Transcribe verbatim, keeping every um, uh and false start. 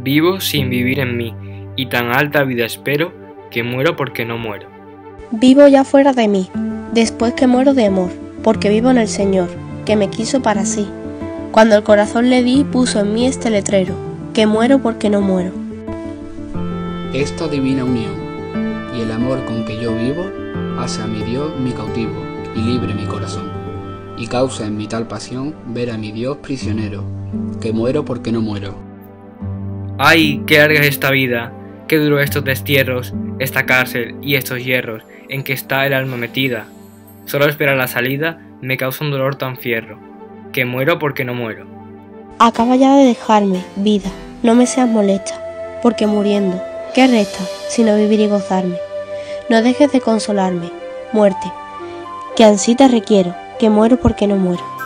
Vivo sin vivir en mí, y tan alta vida espero, que muero porque no muero. Vivo ya fuera de mí, después que muero de amor, porque vivo en el Señor, que me quiso para sí. Cuando el corazón le di, puso en mí este letrero, que muero porque no muero. Esta divina unión y el amor con que yo vivo hace a mi Dios mi cautivo y libre mi corazón, y causa en mi tal pasión ver a mi Dios prisionero, que muero porque no muero. ¡Ay, qué larga es esta vida! ¡Qué duro estos destierros, esta cárcel y estos hierros en que está el alma metida! Solo esperar la salida me causa un dolor tan fierro, que muero porque no muero. Acaba ya de dejarme, vida, no me seas molesta, porque muriendo, ¿qué resta sino vivir y gozarme? No dejes de consolarme, muerte, que ansí te requiero, que muero porque no muero.